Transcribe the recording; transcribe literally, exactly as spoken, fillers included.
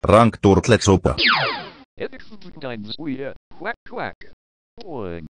Rank turtle super. Epic food times we uh, quack quack. One.